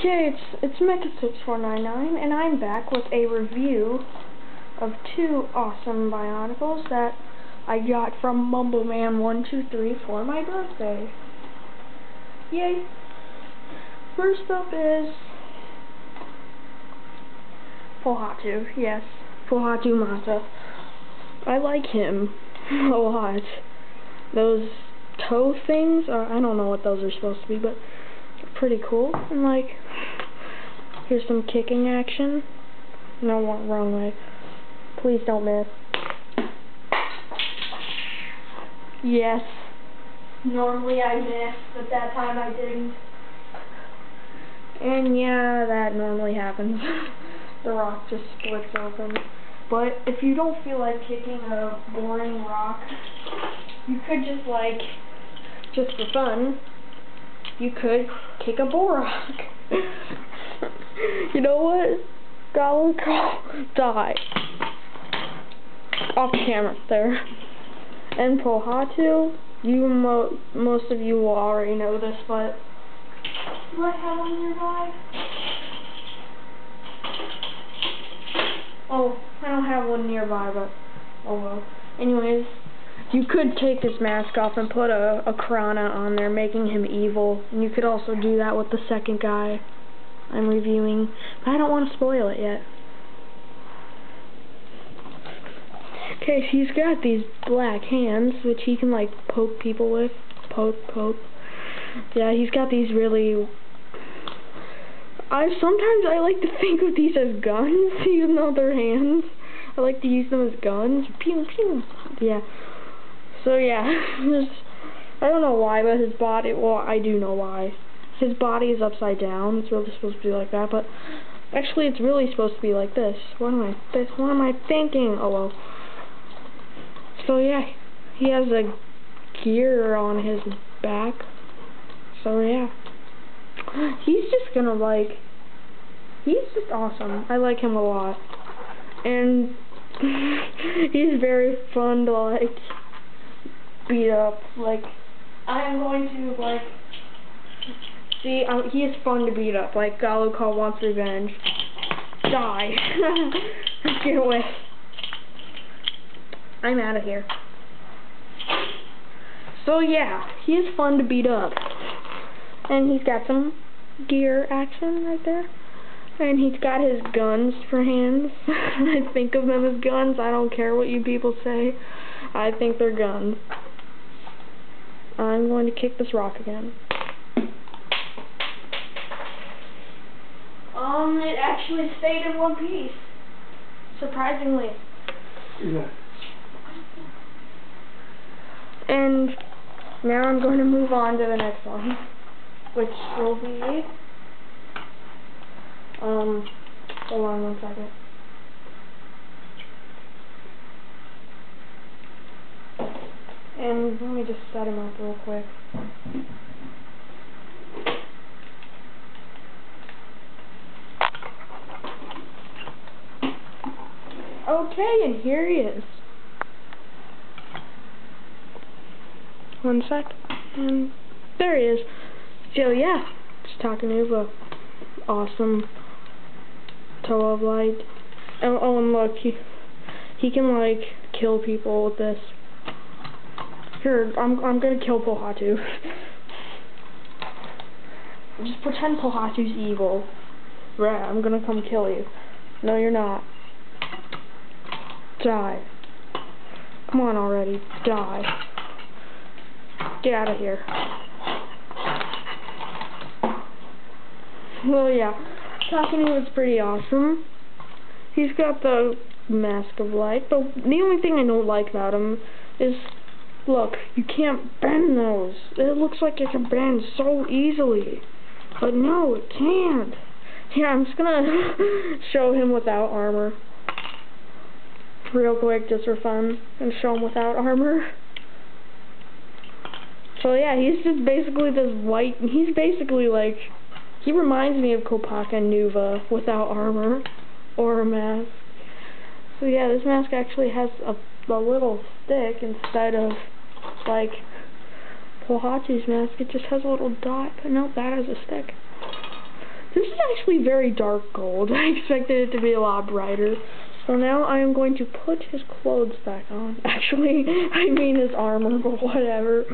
Okay, it's Mecha6499, and I'm back with a review of two awesome Bionicles that I got from Mumbleman123 for my birthday. Yay! First up is Pohatu. Yes, Pohatu Mata. I like him a lot. Those toe things, I don't know what those are supposed to be, but pretty cool. And like, here's some kicking action. No, wrong way. Please don't miss. Yes. Normally I miss, but that time I didn't. And yeah, that normally happens. The rock just splits open. But if you don't feel like kicking a boring rock, you could just for fun, you could kick a Borak. You know what? Galacol, die. Off camera there. And Pohatu, most of you will already know this, but do I have one nearby? Oh, I don't have one nearby, but oh well. Anyways, you could take his mask off and put a Krana on there, making him evil. And you could also do that with the second guy I'm reviewing, but I don't want to spoil it yet. Okay, so he's got these black hands, which he can like poke people with. Poke. Yeah, he's got these really... Sometimes I like to think of these as guns, even though they're hands. I like to use them as guns. Pew, pew. Yeah. So yeah, I don't know why, but his body, well, I do know why. His body is upside down. It's really supposed to be like that, but actually it's really supposed to be like this. What am I thinking? Oh well. So yeah, he has a gear on his back. So yeah. He's just gonna he's just awesome. I like him a lot. And he's very fun to beat up. I'm going to see, he is fun to beat up. Like Galacol wants revenge. Die. Get away. I'm out of here. So yeah, he is fun to beat up. And he's got some gear action right there. And he's got his guns for hands. I think of them as guns. I don't care what you people say. I think they're guns. I'm going to kick this rock again. It actually stayed in one piece. Surprisingly. Yeah. And now I'm going to move on to the next one, which will be, hold on one second. And let me just set him up real quick. Okay, and here he is. One sec. And there he is. So yeah, just talking to you, awesome toe of light. Oh, and look, he can kill people with this. Here, I'm gonna kill Pohatu. Just pretend Pohatu's evil. Right, I'm gonna come kill you. No, you're not. Die. Come on already. Die. Get out of here. Well, yeah. Talking to him is pretty awesome. He's got the mask of light, but the only thing I don't like about him is, look, you can't bend those. It looks like it can bend so easily, but no, it can't. Yeah, I'm just gonna show him without armor. Real quick, just for fun, and show him without armor. So yeah, he's just basically this white, he's basically he reminds me of Kopaka and Nuva without armor or a mask. So yeah, this mask actually has a little stick instead of Pohatu's mask. It just has a little dot, but no, that has a stick. This is actually very dark gold. I expected it to be a lot brighter. So now I am going to put his clothes back on. Actually, I mean his armor, but whatever.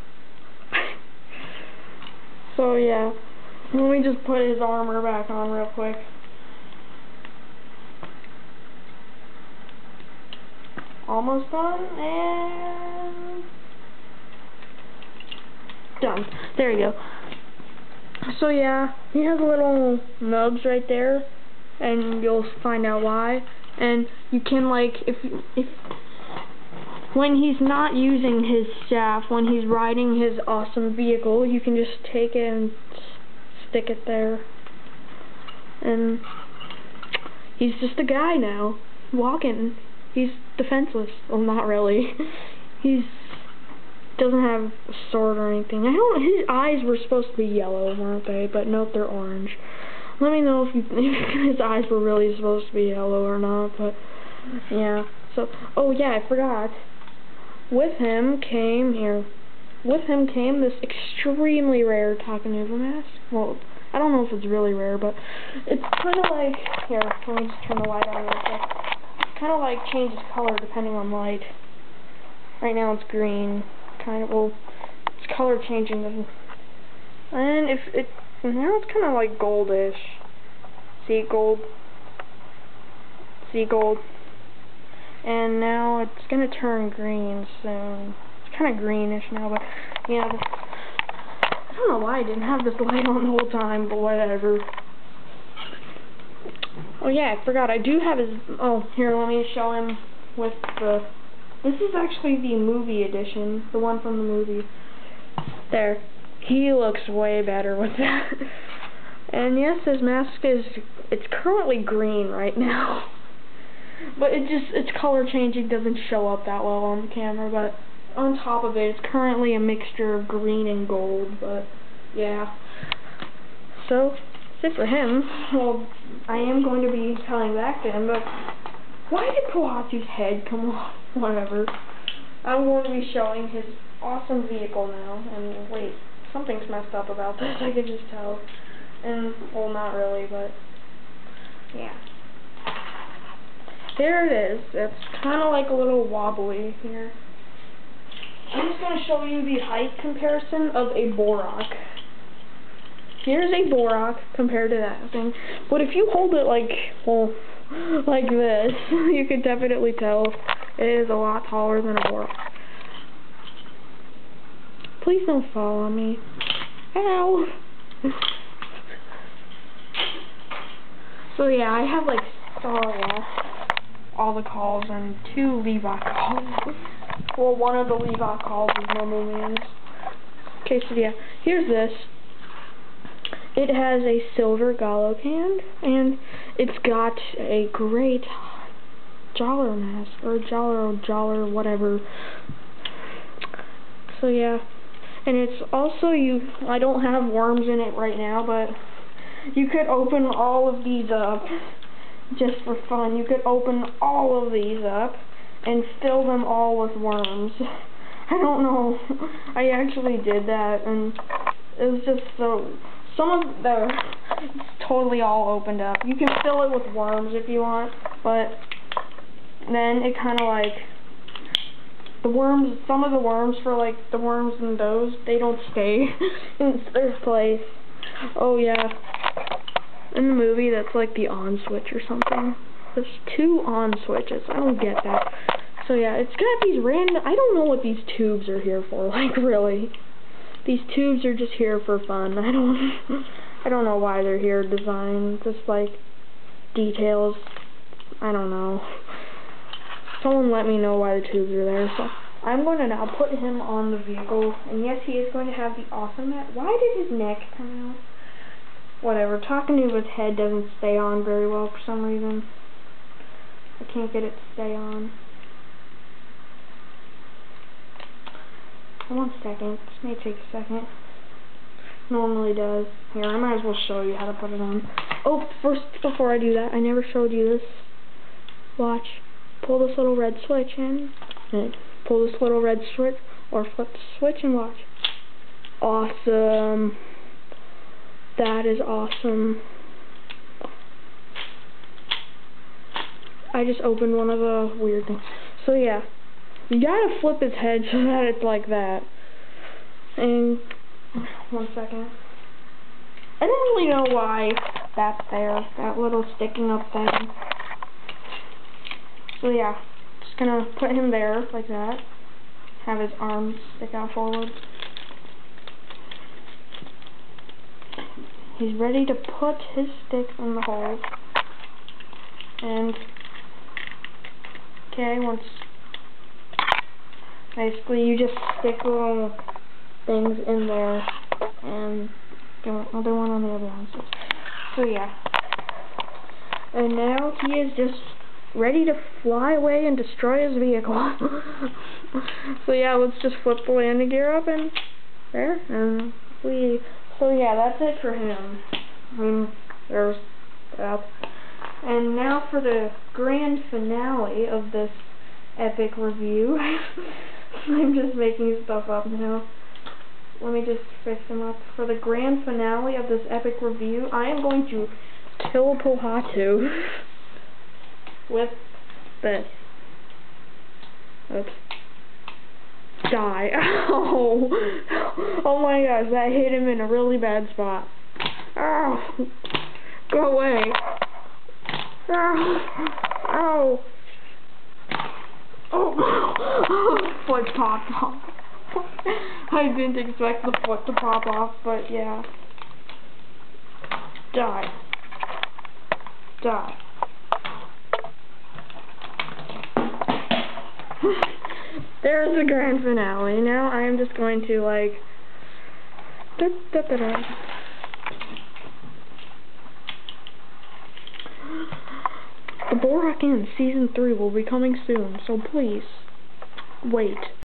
So yeah, let me just put his armor back on real quick. Almost done, and done. There you go. So yeah, he has little nubs right there, and you'll find out why. And you can, like, if when he's not using his staff, when he's riding his awesome vehicle, you can just take it and stick it there. And he's just a guy now, walking. He's defenseless. Well, not really. He's doesn't have a sword or anything. His eyes were supposed to be yellow, weren't they? But nope, they're orange. Let me know if his eyes were really supposed to be yellow or not, but yeah. So, oh yeah, I forgot. With him came this extremely rare Takanuva mask. Well, I don't know if it's really rare, but it's kind of like, here, let me just turn the light on real quick. It kind of like changes color depending on light. Right now it's green, kind of, well, it's color changing, and now it's kind of like goldish. See gold? See gold? And now it's gonna turn green soon. It's kind of greenish now, but yeah. I don't know why I didn't have this light on the whole time, but whatever. Oh yeah, I forgot. I do have his. Oh, here, let me show him with the. This is actually the movie edition, the one from the movie. There. He looks way better with that. And yes, his mask it's currently green right now. But its color changing doesn't show up that well on the camera, but on top of it, it's currently a mixture of green and gold, but yeah. So, that's it for him. Well, I am going to be coming back to him, but why did Puatu's head come off? Whatever. I'm going to be showing his awesome vehicle now, and wait, something's messed up about this, I can just tell. And, well, not really, but yeah. There it is. It's kind of like a little wobbly here. I'm just going to show you the height comparison of a Borak. Here's a Borak compared to that thing. But if you hold it like, well, like this, you can definitely tell it is a lot taller than a Borak. Please don't fall on me. Ow! So yeah, I have like, all the calls and 2 Levi calls. Well, one of the Levi calls is normal means. Okay, so yeah, here's this. It has a silver Gallo can, and it's got a great Joller mask, or Joller, whatever. So yeah, and it's also, I don't have worms in it right now, but you could open all of these up. Just for fun, you could open all of these up and fill them all with worms. I don't know. I actually did that, and it was just so. Some of it's totally all opened up. You can fill it with worms if you want, but then it kind of like the worms. Some of the worms for like the worms in those, they don't stay in their place. Oh yeah. In the movie, that's like the on switch or something. There's 2 on switches. I don't get that. So yeah, it's got these random. I don't know what these tubes are here for. Like really, these tubes are just here for fun. I don't know why they're here. Designed, just like details. I don't know. Someone let me know why the tubes are there. So I'm going to now put him on the vehicle, and yes, he is going to have the awesome mat. Why did his neck come out? Whatever, Takanuva's head doesn't stay on very well for some reason. I can't get it to stay on. 1 second. This may take a second. Normally does. Here, I might as well show you how to put it on. Oh, first, before I do that, I never showed you this. Watch. Pull this little red switch in. And pull this little red switch, or flip the switch and watch. Awesome. That is awesome. I just opened one of the weird things. So yeah, you gotta flip his head so that it's like that. And 1 second. I don't really know why that's there, that little sticking up thing. So yeah, just gonna put him there like that. Have his arms stick out forward. He's ready to put his stick in the hole. And okay, once basically you just stick little things in there and get another one on the other one. So yeah. And now he is just ready to fly away and destroy his vehicle. So yeah, let's just flip the landing gear up and there and we. So yeah, that's it for him. There's that. And now for the grand finale of this epic review. I'm just making stuff up now. Let me just fix them up. For the grand finale of this epic review, I am going to kill Pohatu with this. Oops. Die. Oh. Oh my gosh, that hit him in a really bad spot. Oh. Go away. Oh. Oh. Oh. Foot popped off. I didn't expect the foot to pop off, but yeah. Die. Die. There's the grand finale. Now I am just going to like the Borac In Season 3 will be coming soon, so please wait.